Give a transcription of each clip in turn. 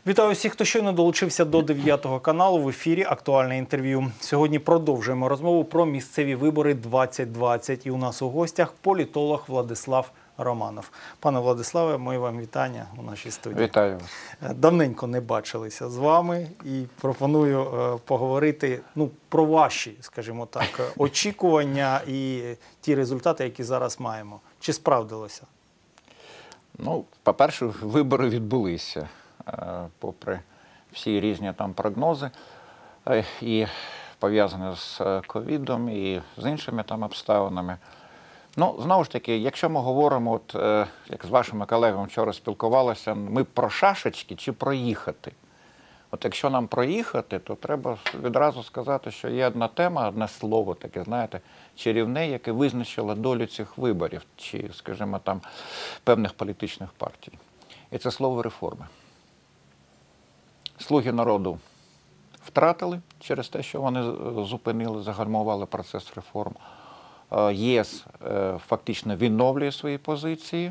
Вітаю всіх, хто щойно долучився до 9 каналу. В ефірі «Актуальне інтерв'ю». Сьогодні продовжуємо розмову про місцеві вибори 2020. І у нас у гостях політолог Владислав Романов. Пане Владиславе, мої вам вітання у нашій студії. Вітаю вас. Давненько не бачилися з вами і пропоную поговорити про ваші, скажімо так, очікування і ті результати, які зараз маємо. Чи справдилося? По-перше, вибори відбулися, попри всі різні там прогнози, і пов'язані з ковідом, і з іншими там обставинами. Знову ж таки, якщо ми говоримо, як з вашими колегами вчора спілкувалися, ми про шашечки чи проїхати? Якщо нам проїхати, то треба відразу сказати, що є одна тема, одне слово таке, знаєте, чарівне, яке визначило долю цих виборів, чи, скажімо, там, певних політичних партій. І це слово реформи. Слуги народу втратили через те, що вони зупинили, загальмували процес реформ. ЄС фактично відновлює свої позиції.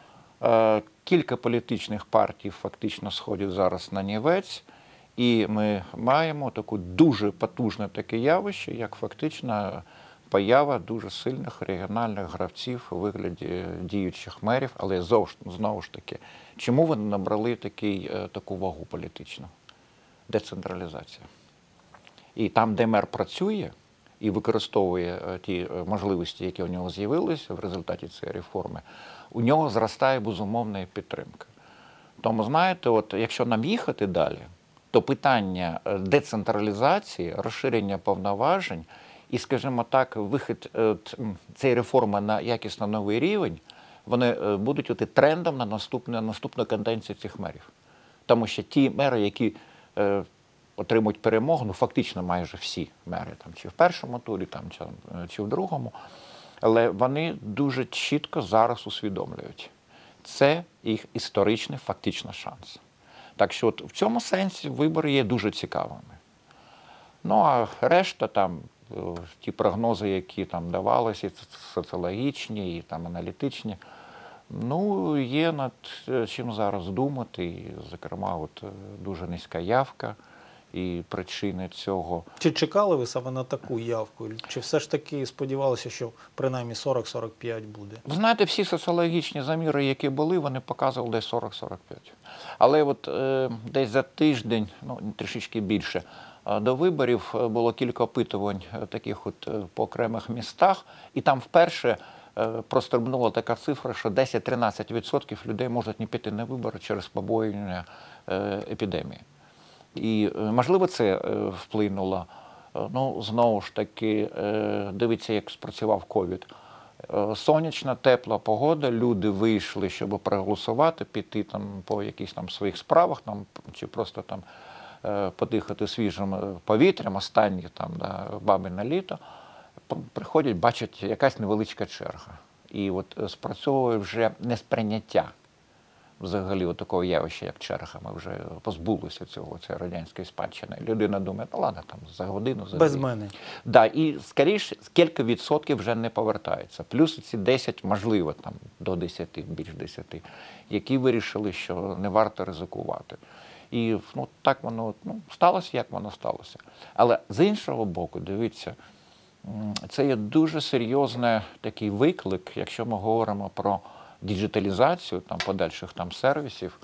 Кілька політичних партій фактично сходять зараз на нівець. І ми маємо таку дуже потужне таке явище, як фактично поява дуже сильних регіональних гравців у вигляді діючих мерів. Але знову ж таки, чому вони набрали таку вагу політичну? Децентралізація. І там, де мер працює і використовує ті можливості, які у нього з'явилися в результаті цієї реформи, у нього зростає безумовна підтримка. Тому, знаєте, якщо нам їхати далі, то питання децентралізації, розширення повноважень і, скажімо так, вихід цієї реформи на якісно новий рівень, вони будуть трендом на наступну каденцію цих мерів. Тому що ті мери, які отримують перемогу, фактично майже всі мери, чи в першому турі, чи в другому, але вони дуже чітко зараз усвідомлюють. Це їх історичний, фактично шанс. Так що в цьому сенсі вибори є дуже цікавими. А решта, ті прогнози, які давалися, соціологічні, і аналітичні, є над чим зараз думати. І, зокрема, дуже низька явка і причини цього. Чи чекали ви саме на таку явку? Чи все ж таки сподівалися, що принаймні 40-45 буде? Ви знаєте, всі соціологічні заміри, які були, вони показували десь 40-45. Але десь за тиждень, трішечки більше, до виборів було кілька опитувань таких по окремих містах, і там вперше прострибнула така цифра, що 10-13% людей можуть не піти на вибори через побоювання епідемії. І, можливо, це вплинуло. Знову ж таки, дивіться, як спрацював ковід. Сонячна, тепла погода, люди вийшли, щоб проголосувати, піти по якихось своїх справах, чи просто подихати свіжим повітрям, останні бабине літо. Приходять, бачать, якась невеличка черга. І спрацьовує вже несприйняття взагалі такого явища, як черга. Ми вже позбулися цієї радянської спадщини. Людина думає, ладно, за годину, за без мене. Да, і, скоріше, кілька відсотків вже не повертається. Плюс ці 10, можливо, до 10, більш 10, які вирішили, що не варто ризикувати. І так воно сталося, як воно сталося. Але з іншого боку, дивіться, це є дуже серйозний такий виклик, якщо ми говоримо про діджиталізацію подальших сервісів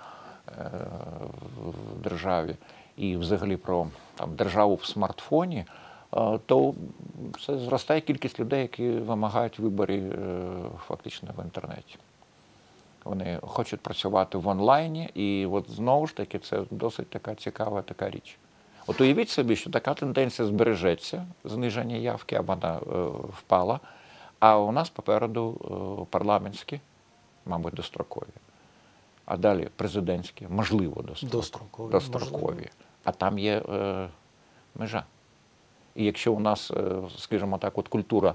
в державі і взагалі про державу в смартфоні, то це зростає кількість людей, які вимагають виборів фактично в інтернеті. Вони хочуть працювати в онлайні, і знову ж таки це досить така цікава така річ. Уявіть собі, що така тенденція збережеться, зниження явки, а вона впала, а у нас попереду парламентські, мабуть, дострокові. А далі президентські, можливо, дострокові. А там є межа. І якщо у нас, скажімо так, культура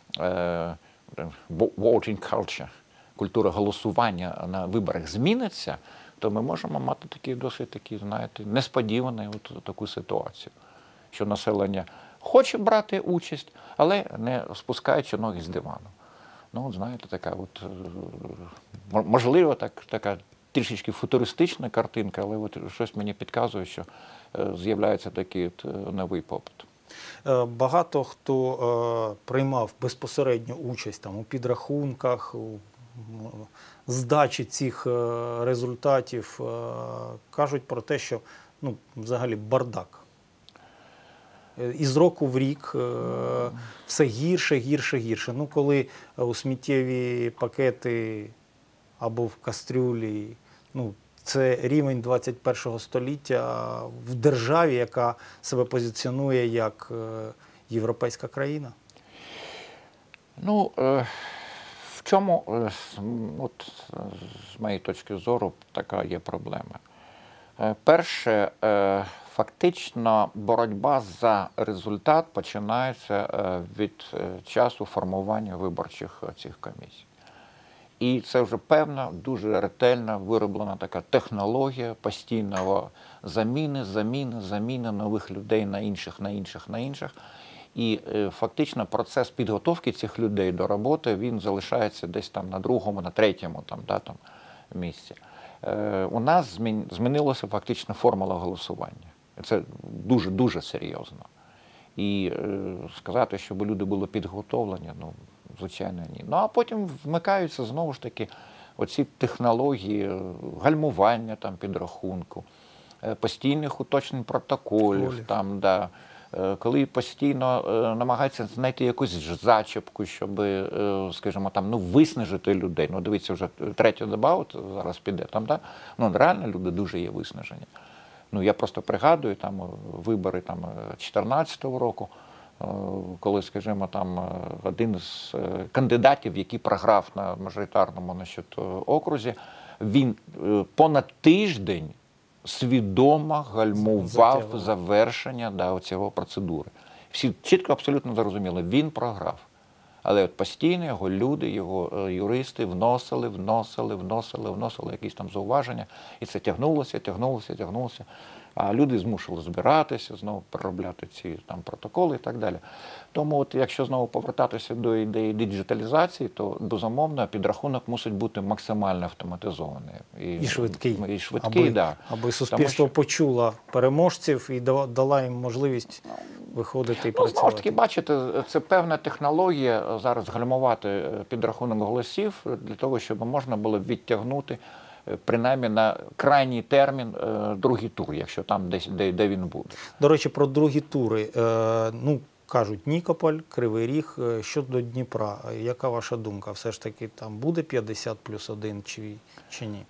voting culture, культура голосування на виборах зміниться, то ми можемо мати досить несподіваний таку ситуацію, що населення хоче брати участь, але не спускаючи ноги з дивану. Знаєте, така можливо, така трішечки футуристична картинка, але от щось мені підказує, що з'являється такий новий попит. Багато хто приймав безпосередньо участь там, у підрахунках, у здачі цих результатів, кажуть про те, що взагалі бардак. Із року в рік все гірше, гірше, гірше. Коли у сміттєві пакети або в кастрюлі, це рівень 21 століття в державі, яка себе позиціонує як європейська країна? В чому, от, з моєї точки зору, така є проблема. Перше, фактично боротьба за результат починається від часу формування виборчих цих комісій. І це вже певна, дуже ретельно вироблена така технологія постійного заміни нових людей на інших. І фактично процес підготовки цих людей до роботи, він залишається десь там на другому, на третьому місці. У нас змінилася фактично формула голосування. Це дуже серйозно. І сказати, щоб люди були підготовлені, звичайно, ні. А потім вмикаються знову ж таки оці технології гальмування підрахунку, постійних уточнень протоколів, коли постійно намагаються знайти якусь зачіпку, щоб, скажімо, виснажити людей. Дивіться, вже третя доба зараз піде, реально люди дуже є виснажені. Я просто пригадую вибори 2014 року, коли, скажімо, один з кандидатів, який програв на мажоритарному окрузі, він понад тиждень свідомо гальмував завершення цього процедури. Всі чітко абсолютно зрозуміли, він програв. Але постійно його люди, його юристи вносили якісь зауваження. І це тягнулося. А люди змушували збиратися, знову переробляти ці протоколи і так далі. Тому якщо знову повертатися до ідеї діджиталізації, то, безумовно, підрахунок мусить бути максимально автоматизований. І швидкий. Аби суспільство почуло переможців і дала їм можливість виходити і працювати. Знову ж таки, бачите, це певна технологія зараз гальмувати підрахунок голосів для того, щоб можна було відтягнути принаймні на крайній термін другий тур, якщо там десь, де він буде. До речі, про другі тури. Кажуть, Нікополь, Кривий Ріг, щодо Дніпра. Яка ваша думка? Все ж таки там буде 50+1 чи ні?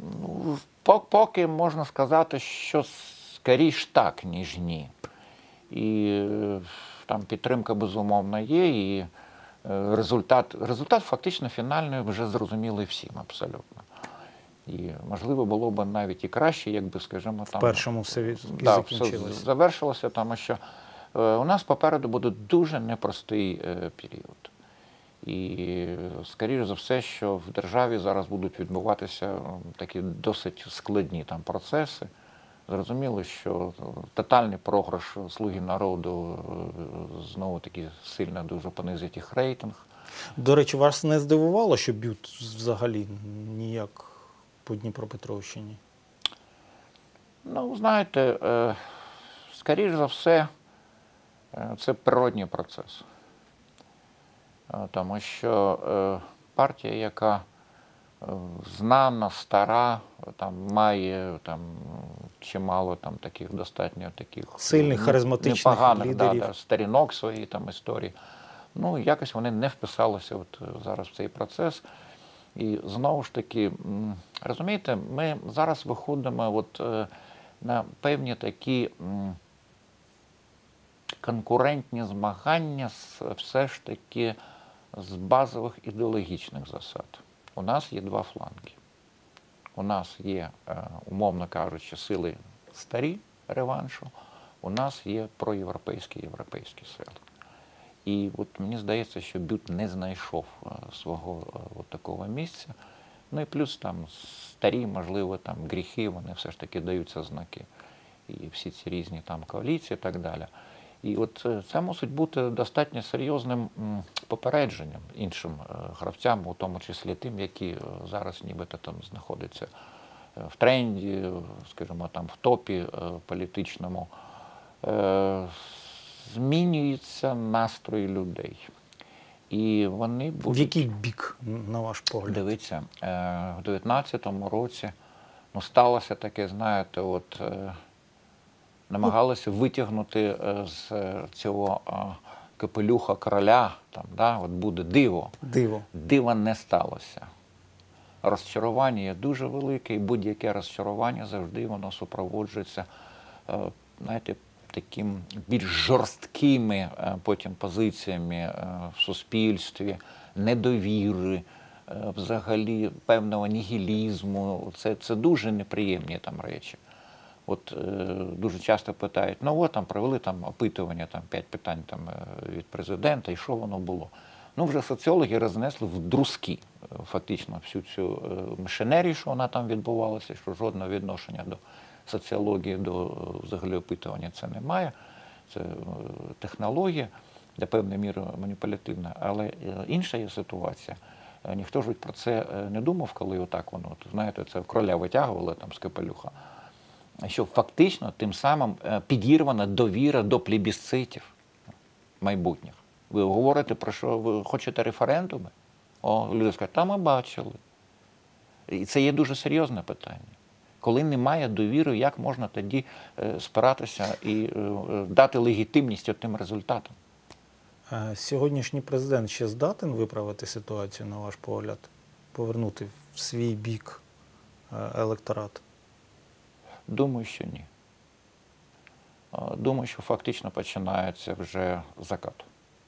Поки можна сказати, що скоріш так, ніж ні. І там підтримка, безумовно, є, і результат фактично фінальний вже зрозумілий всім абсолютно. І, можливо, було б навіть і краще, якби, скажімо, в першому все закінчилося. Все завершилося, тому що у нас попереду буде дуже непростий період. І, скоріше за все, що в державі зараз будуть відбуватися такі досить складні процеси. Зрозуміло, що тотальний програш «Слуги народу» знову-таки сильно дуже понизить їх рейтинг. До речі, вас не здивувало, що б'ють взагалі ніяк по Дніпропетровщині? Знаєте, скоріш за все, це природній процес. Тому що партія, яка знана, стара, має чимало таких достатньо сильних, харизматичних непоганих лідерів. сторінок своєї історії. Якось вони не вписалися зараз в цей процес. І знову ж таки, розумієте, ми зараз виходимо на певні такі конкурентні змагання все ж таки з базових ідеологічних засад. У нас є два фланги. У нас є, умовно кажучи, сили старі реваншу, у нас є проєвропейські сили. І мені здається, що Бют не знайшов свого такого місця. І плюс старі, можливо, гріхи, вони все ж таки даються знаки. І всі ці різні коаліції і так далі. І це мусить бути достатньо серйозним попередженням іншим гравцям, у тому числі тим, які зараз нібито знаходяться в тренді, скажімо, там в топі політичному, змінюються настрої людей. І вони будуть... В який бік, на ваш погляд? Дивіться, в 19-му році сталося таке, знаєте, намагалися витягнути з цього капелюха короля, от буде диво. Диво. Дива не сталося. Розчарування є дуже велике, і будь-яке розчарування завжди воно супроводжується, знаєте, таким більш жорсткими потім позиціями в суспільстві, недовіри, взагалі певного нігілізму. Це дуже неприємні там речі. Дуже часто питають, провели опитування, 5 питань від президента, і що воно було? Вже соціологи рознесли в друзки фактично всю цю машинерію, що вона там відбувалася, що жодного відношення до соціології, до взагалі опитування це немає. Це технологія, до певної міри маніпулятивна. Але інша є ситуація. Ніхто ж про це не думав, коли отак воно, знаєте, це короля витягували з капелюха. Що фактично тим самим підірвана довіра до плебісцитів майбутніх. Ви говорите про що? Ви хочете референдуми? Люди скажуть, ми бачили. І це є дуже серйозне питання. Коли немає довіри, як можна тоді спиратися і дати легітимність тим результатам? Сьогоднішній президент ще здатен виправити ситуацію, на ваш погляд? Повернути в свій бік електорат? Думаю, що ні. Думаю, що фактично починається вже закат.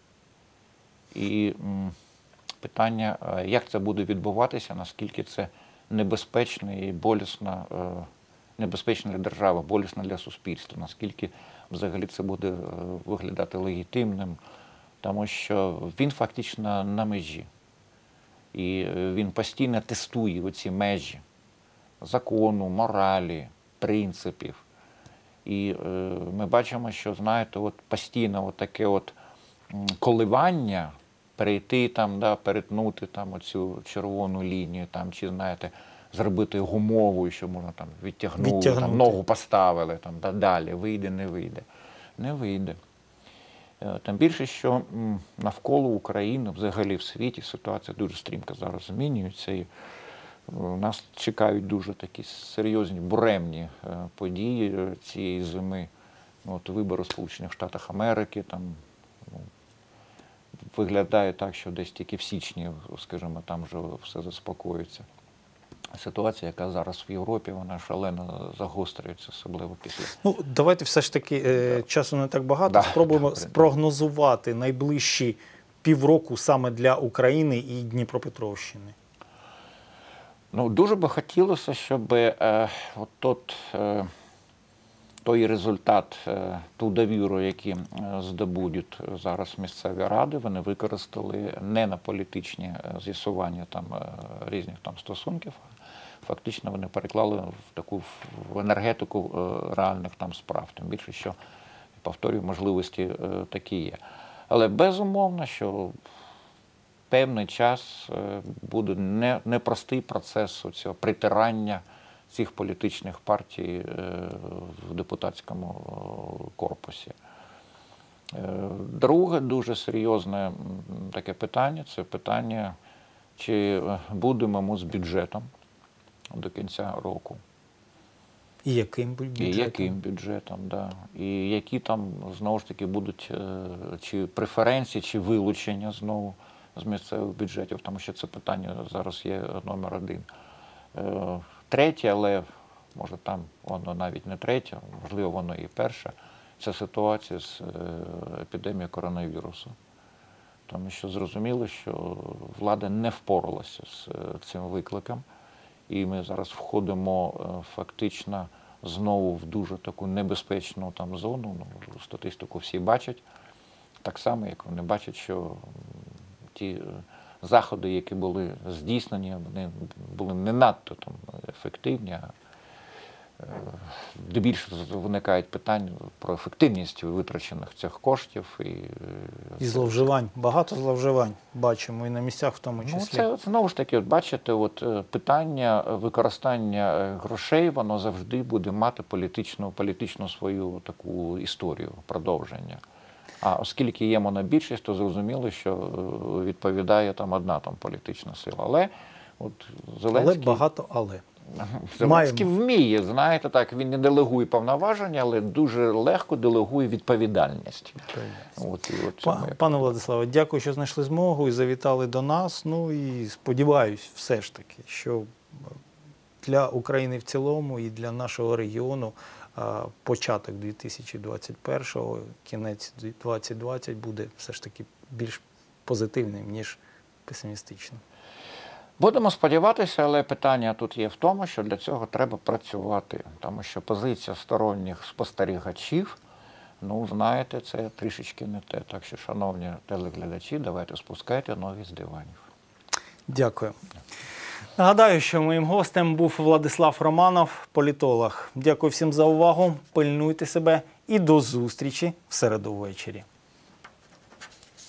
І питання, як це буде відбуватися, наскільки це небезпечно і болісно, небезпечно для держави, болісно для суспільства, наскільки взагалі це буде виглядати легітимним, тому що він фактично на межі. І він постійно тестує оці межі закону, моралі, принципів. І ми бачимо, що, знаєте, постійно таке коливання, перейти перетнути оцю червону лінію, чи, знаєте, зробити гумовою, що можна відтягнути, ногу поставили, далі, вийде, не вийде. Не вийде. Тим більше, що навколо України, взагалі в світі, ситуація дуже стрімко зараз змінюється. І нас чекають дуже такі серйозні, буремні події цієї зими. Вибори в Сполучених Штатах Америки, виглядає так, що десь тільки в січні, скажімо, там вже все заспокоїться. Ситуація, яка зараз в Європі, вона шалено загострюється, особливо після... Давайте все ж таки, часу не так багато, спробуємо спрогнозувати найближчі півроку саме для України і Дніпропетровщини. Дуже би хотілося, щоб той результат, ту довіру, які здобудуть зараз місцеві ради, вони використали не на політичні з'ясування різних стосунків, фактично вони переклали в таку енергетику реальних справ. Тим більше, що, повторюю, можливості такі є. Але безумовно, що певний час буде непростий процес цього притирання цих політичних партій в депутатському корпусі. Друге дуже серйозне таке питання – це питання, чи будемо ми з бюджетом до кінця року. І яким бюджетом? І яким бюджетом, да. І які знову ж таки, будуть чи преференції, чи вилучення знову з місцевих бюджетів, тому що це питання зараз є номер один. Третє, але, може, воно навіть не третє, можливо, воно і перше, це ситуація з епідемією коронавірусу. Тому що зрозуміло, що влада не впоралася з цим викликом, і ми зараз входимо фактично знову в дуже таку небезпечну зону. Статистику всі бачать, так само, як вони бачать, що ті заходи, які були здійснені, вони були не надто ефективні. де більше виникають питання про ефективність витрачених цих коштів. І зловживань. Багато зловживань бачимо і на місцях в тому Ну, числі. це знову ж таки, от бачите, питання використання грошей, воно завжди буде мати політичну свою таку історію, продовження. А оскільки є монобільшість, то зрозуміло, що відповідає там одна політична сила. Але от Зеленський... Але багато але. Зеленський вміє, знаєте, так, він не делегує повноваження, але дуже легко делегує відповідальність. Пане Владиславе, дякую, що знайшли змогу і завітали до нас. Ну і сподіваюсь, все ж таки, що для України в цілому і для нашого регіону початок 2021-го, кінець 2020 буде все ж таки більш позитивним, ніж песимістичним. Будемо сподіватися, але питання тут є в тому, що для цього треба працювати. Тому що позиція сторонніх спостерігачів, ну, знаєте, це трішечки не те. Так що, шановні телеглядачі, давайте спускайте ноги з диванів. Дякую. Нагадаю, що моїм гостем був Владислав Романов, політолог. Дякую всім за увагу, пильнуйте себе і до зустрічі в середу ввечері.